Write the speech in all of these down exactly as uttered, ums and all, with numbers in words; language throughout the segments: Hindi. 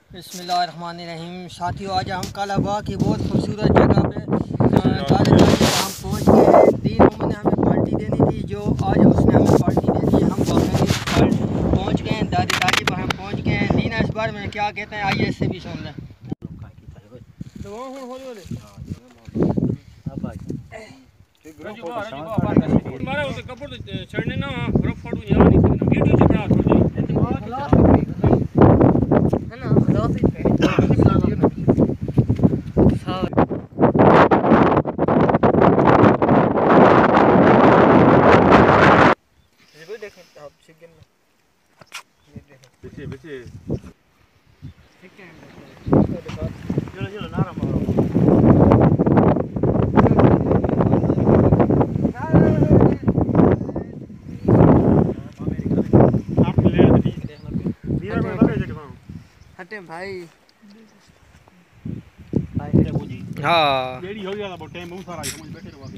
बिस्मिल्लाहिर्रहमानिर्रहीम। साथियों, आज हम कालाबाग की बहुत खूबसूरत जगह पे ताज़े ताज़े हम पहुँच गए। दीन मोहम्मद ने हमें पार्टी देनी थी, जो आज उसने हमें पार्टी दे दी। हम पहुँच गए दादी दादी पर हम पहुँच गए हैं। दीन इस बार में क्या कहते हैं, आइए इससे भी सुन लें। हटे भाई। हाँ डेढ़ी हो गया था, बहुत टाइम बहुत सारा समझ बैठे रहो।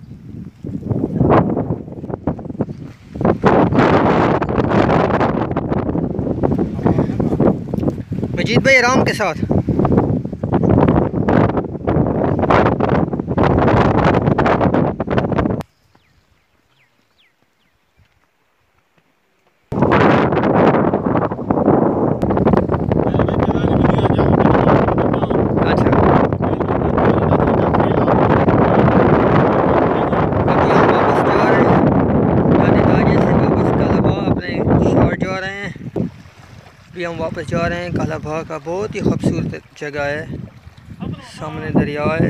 मजीद भाई आराम के साथ। अभी हम वापस जा रहे हैं। कालाबाग का बहुत ही खूबसूरत जगह है, सामने दरिया है।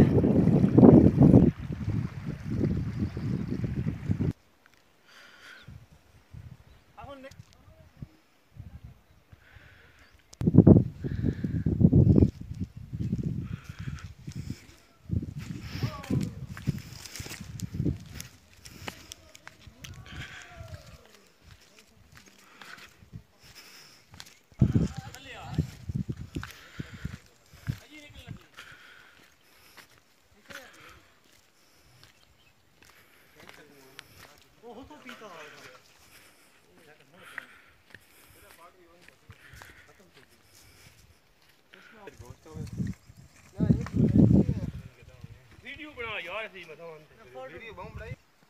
वीडियो बना यार, ऐसे ही मतलब वीडियो बम बनाई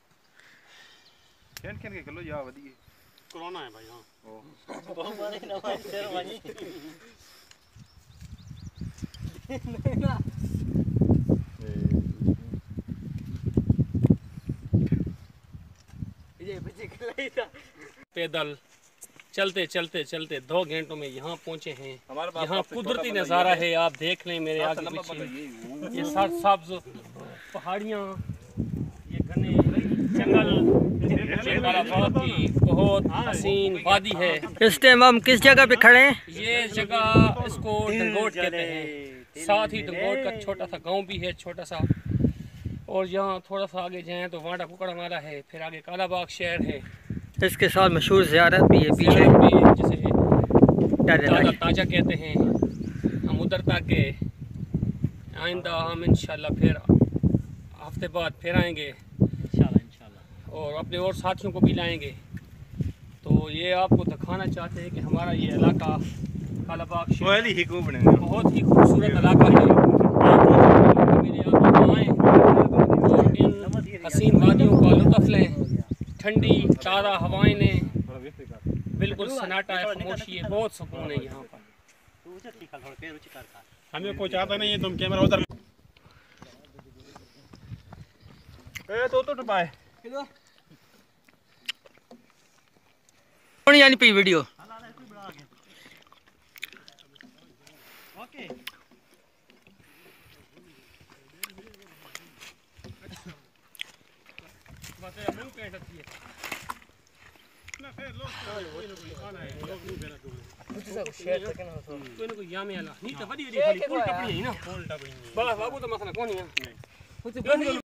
खेल खेल के चलो यार, वधिए कोरोना है भाई। हां ओ बम मारे ना भाई, शेर वाली नहीं ना ये बच्चे खिलाई था। पैदल चलते चलते चलते दो घंटों में यहाँ पहुँचे हैं। यहाँ कुदरती नज़ारा है, आप देख लें मेरे आगे पीछे। ये सब सब्ज पहाड़ियाँ, ये घने जंगल, ये कालाबाग की बहुत हसीन वादी है। इस टाइम हम किस जगह पे खड़े हैं? ये जगह इसको डंगोट कहते हैं। साथ ही डंगोट का छोटा सा गाँव भी है, छोटा सा। और यहाँ थोड़ा सा आगे जाएँ तो वांडा कुकड़ा मारा है, फिर आगे कालाबाग शहर है। इसके साथ मशहूर ज़ियारत भी है पीछे, जिसे ताजा ताजा कहते हैं। हम उधर तक गए। आइंदा हम इंशाल्लाह फिर हफ्ते बाद फिर आएंगे इंशाल्लाह इंशाल्लाह, और अपने और साथियों को भी लाएंगे। तो ये आपको दिखाना चाहते हैं कि हमारा ये इलाका कालाबाग बहुत ही खूबसूरत इलाका है। आएँ और इन हसीन वादियों का लुत्फ़ लें। ठंडी ताज़ा हवाएं ने बिल्कुल सन्नाटा है, खामोशी है, बहुत सुकून है यहाँ पर। हमें कोई चाहता नहीं है, तुम कैमरा उधर ए तो तो पाए कौन यानी पे वीडियो ओके बात है। मुंह पे टट्टी है ना, फिर लोग कोई ना कोई खाना है, लोग नहीं बेरा दो शेयर तक ना हो कोई ना कोई यामे आला नहीं तो बड़ी बड़ी फुल टपड़ी है ना, फुल टपड़ी बस बाबू तो मसला कौन है।